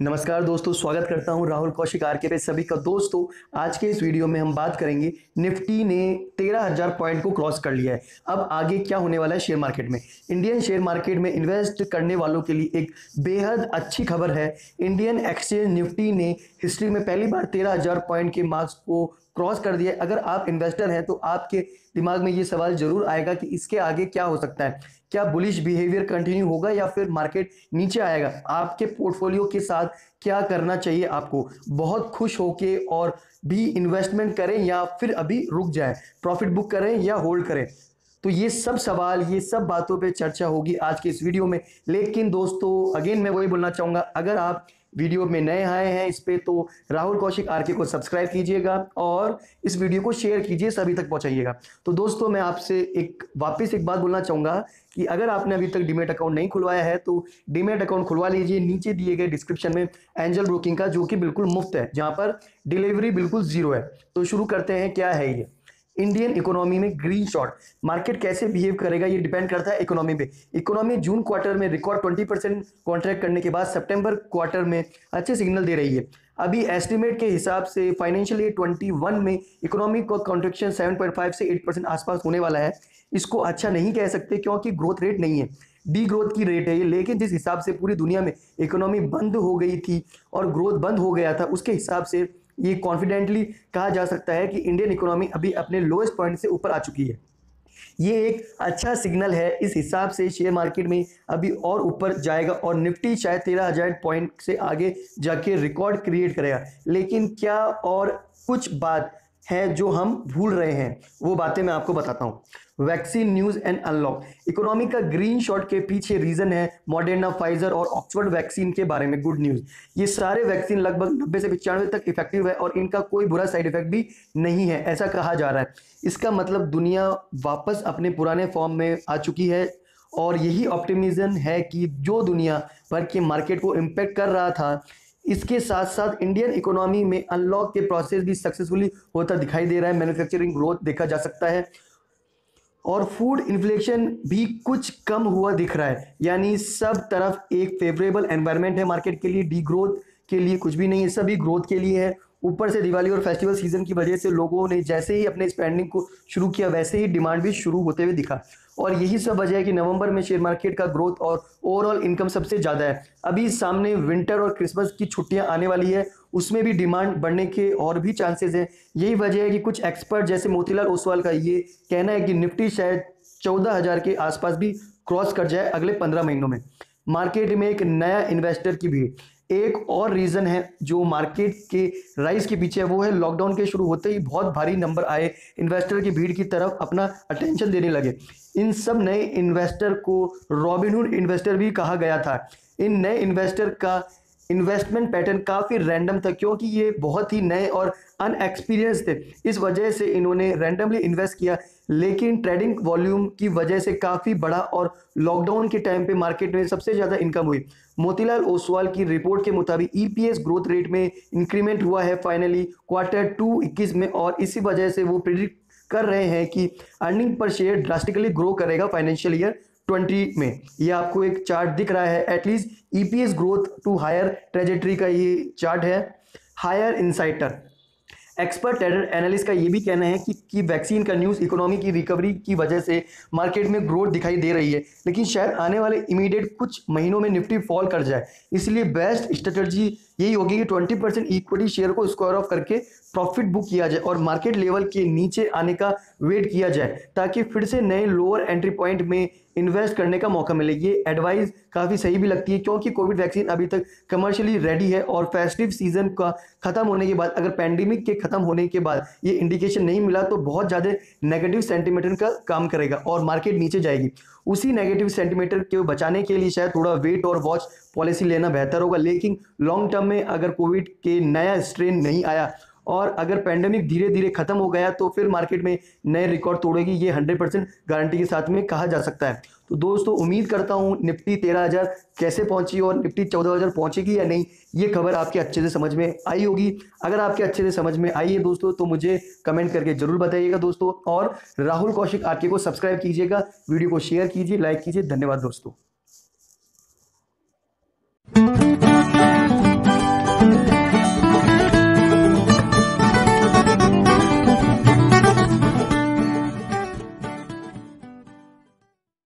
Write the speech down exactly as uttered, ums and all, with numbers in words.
नमस्कार दोस्तों, स्वागत करता हूं राहुल कौशिक आरके पे सभी का। दोस्तों आज के इस वीडियो में हम बात करेंगे, निफ्टी ने तेरह हज़ार पॉइंट को क्रॉस कर लिया है। अब आगे क्या होने वाला है शेयर मार्केट में। इंडियन शेयर मार्केट में इन्वेस्ट करने वालों के लिए एक बेहद अच्छी खबर है। इंडियन एक्सचेंज निफ्टी ने हिस्ट्री में पहली बार तेरह हज़ार पॉइंट के मार्क्स को क्रॉस कर दिया। अगर आप इन्वेस्टर हैं तो आपके दिमाग में ये सवाल जरूर आएगा कि इसके आगे क्या हो सकता है। क्या बुलिश बिहेवियर कंटिन्यू होगा या फिर मार्केट नीचे आएगा। आपके पोर्टफोलियो के साथ क्या करना चाहिए आपको। बहुत खुश होके और भी इन्वेस्टमेंट करें या फिर अभी रुक जाएं, प्रॉफिट बुक करें या होल्ड करें। तो ये सब सवाल, ये सब बातों पे चर्चा होगी आज के इस वीडियो में। लेकिन दोस्तों अगेन मैं वही बोलना चाहूंगा, अगर आप वीडियो में नए आए हैं इस पे तो राहुल कौशिक आरके को सब्सक्राइब कीजिएगा और इस वीडियो को शेयर कीजिए, सभी तक पहुंचाइएगा। तो दोस्तों मैं आपसे एक वापस एक बात बोलना चाहूंगा कि अगर आपने अभी तक डीमैट अकाउंट नहीं खुलवाया है तो डीमैट अकाउंट खुलवा लीजिए। नीचे दिए गए डिस्क्रिप्शन में एंजल ब्रोकिंग का, जो कि बिल्कुल मुफ्त है, जहां पर डिलीवरी बिल्कुल जीरो है। तो शुरू करते हैं, क्या है ये। इंडियन इकोनॉमी में ग्रीन शॉट। मार्केट कैसे बिहेव करेगा ये डिपेंड करता है इकोनॉमी पे। इकोनॉमी जून क्वार्टर में रिकॉर्ड बीस परसेंट कॉन्ट्रैक्ट करने के बाद सितंबर क्वार्टर में अच्छे सिग्नल दे रही है। अभी एस्टिमेट के हिसाब से फाइनेंशियल ईयर इक्कीस में इकोनॉमी का कॉन्ट्रैक्शन सात पॉइंट पाँच से आठ परसेंट आसपास होने वाला है। इसको अच्छा नहीं कह सकते क्योंकि ग्रोथ रेट नहीं है, डी ग्रोथ की रेट है ये। लेकिन जिस हिसाब से पूरी दुनिया में इकोनॉमी बंद हो गई थी और ग्रोथ बंद हो गया था, उसके हिसाब से ये कॉन्फिडेंटली कहा जा सकता है कि इंडियन इकोनॉमी अभी अपने लोएस्ट पॉइंट से ऊपर आ चुकी है। ये एक अच्छा सिग्नल है। इस हिसाब से शेयर मार्केट में अभी और ऊपर जाएगा और निफ्टी शायद तेरह हज़ार पॉइंट से आगे जाके रिकॉर्ड क्रिएट करेगा। लेकिन क्या और कुछ बात है जो हम भूल रहे हैं, वो बातें मैं आपको बताता हूं। Vaccine news and unlock. Economy का ग्रीन शॉट के पीछे रीजन है मॉडर्ना, फाइजर और ऑक्सफोर्ड वैक्सीन के बारे में गुड न्यूज। ये सारे वैक्सीन लगभग नब्बे से पचानवे तक इफेक्टिव है और इनका कोई बुरा साइड इफेक्ट भी नहीं है, ऐसा कहा जा रहा है। इसका मतलब दुनिया वापस अपने पुराने फॉर्म में आ चुकी है और यही ऑप्टिमिज्म है कि जो दुनिया भर के मार्केट को इम्पेक्ट कर रहा था, इसके साथ साथ इंडियन इकोनॉमी में अनलॉक के प्रोसेस भी सक्सेसफुली होता दिखाई दे रहा है। मैन्युफैक्चरिंग ग्रोथ देखा जा सकता है और फूड इन्फ्लेशन भी कुछ कम हुआ दिख रहा है। यानी सब तरफ एक फेवरेबल एनवायरनमेंट है मार्केट के लिए। डी ग्रोथ के लिए कुछ भी नहीं है, सभी ग्रोथ के लिए है। ऊपर से दिवाली और फेस्टिवल सीजन की वजह से लोगों ने जैसे ही अपने स्पेंडिंग को शुरू किया वैसे ही डिमांड भी शुरू होते हुए दिखा। और यही सब वजह है कि नवंबर में शेयर मार्केट का ग्रोथ और ओवरऑल इनकम सबसे ज़्यादा है। अभी सामने विंटर और क्रिसमस की छुट्टियां आने वाली है, उसमें भी डिमांड बढ़ने के और भी चांसेस हैं। यही वजह है कि कुछ एक्सपर्ट जैसे मोतीलाल ओसवाल का ये कहना है कि निफ्टी शायद चौदह हज़ार के आसपास भी क्रॉस कर जाए अगले पंद्रह महीनों में। मार्केट में एक नया इन्वेस्टर की भीड़। एक और रीज़न है जो मार्केट के राइज के पीछे है, वो है लॉकडाउन के शुरू होते ही बहुत भारी नंबर आए, इन्वेस्टर की भीड़ की तरफ अपना अटेंशन देने लगे। इन सब नए इन्वेस्टर को रॉबिनहुड इन्वेस्टर भी कहा गया था। इन नए इन्वेस्टर का इन्वेस्टमेंट पैटर्न काफ़ी रैंडम था क्योंकि ये बहुत ही नए और अनएक्सपीरियंस थे। इस वजह से इन्होंने रैंडमली इन्वेस्ट किया, लेकिन ट्रेडिंग वॉल्यूम की वजह से काफ़ी बढ़ा और लॉकडाउन के टाइम पे मार्केट में सबसे ज़्यादा इनकम हुई। मोतीलाल ओसवाल की रिपोर्ट के मुताबिक ईपीएस ग्रोथ रेट में इंक्रीमेंट हुआ है फाइनली क्वार्टर टू इक्कीस में और इसी वजह से वो प्रिडिक्ट कर रहे हैं कि earning per share drastically grow करेगा फाइनेंशियल ईयर बीस में। ये आपको एक चार्ट दिख रहा है, at least EPS growth to higher trajectory का ये चार्ट है। Higher insider expert trader analyst का ये भी कहना है कि, कि वैक्सीन का न्यूज़ इकोनॉमी की रिकवरी की वजह से मार्केट में ग्रोथ दिखाई दे रही है, लेकिन शायद आने वाले इमीडिएट कुछ महीनों में निफ्टी फॉल कर जाए। इसलिए बेस्ट स्ट्रेटजी यही होगी कि बीस परसेंट इक्विटी शेयर को स्क्वायर ऑफ करके प्रॉफिट बुक किया जाए और मार्केट लेवल के नीचे आने का वेट किया जाए ताकि फिर से नए लोअर एंट्री पॉइंट में इन्वेस्ट करने का मौका मिले। ये एडवाइस काफ़ी सही भी लगती है क्योंकि कोविड वैक्सीन अभी तक कमर्शियली रेडी है और फेस्टिव सीजन का खत्म होने के बाद, अगर पैंडेमिक के खत्म होने के बाद ये इंडिकेशन नहीं मिला तो बहुत ज़्यादा नेगेटिव सेंटीमीटर का काम करेगा और मार्केट नीचे जाएगी। उसी नेगेटिव सेंटीमीटर को बचाने के लिए शायद थोड़ा वेट और वॉच पॉलिसी लेना बेहतर होगा। लेकिन लॉन्ग टर्म में अगर कोविड के नया स्ट्रेन नहीं आया और अगर पैंडेमिक धीरे धीरे खत्म हो गया तो फिर मार्केट में नए रिकॉर्ड तोड़ेगी, ये हंड्रेड परसेंट गारंटी के साथ में कहा जा सकता है। तो दोस्तों उम्मीद करता हूँ निफ्टी तेरह हज़ार कैसे पहुंची और निफ्टी चौदह हज़ार पहुंचेगी या नहीं, ये खबर आपके अच्छे से समझ में आई होगी। अगर आपके अच्छे से समझ में आई है दोस्तों तो मुझे कमेंट करके जरूर बताइएगा दोस्तों, और राहुल कौशिक आरके को सब्सक्राइब कीजिएगा, वीडियो को शेयर कीजिए, लाइक कीजिए। धन्यवाद दोस्तों।